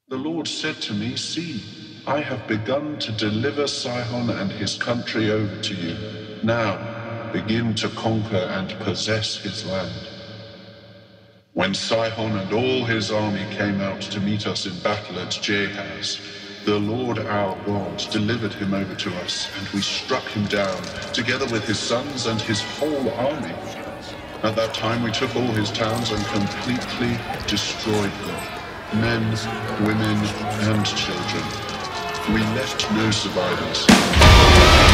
The Lord said to me, "See, I have begun to deliver Sihon and his country over to you. Now, begin to conquer and possess his land." When Sihon and all his army came out to meet us in battle at Jahaz, the Lord our God delivered him over to us, and we struck him down, together with his sons and his whole army. At that time we took all his towns and completely destroyed them, men, women, and children. We left no survivors.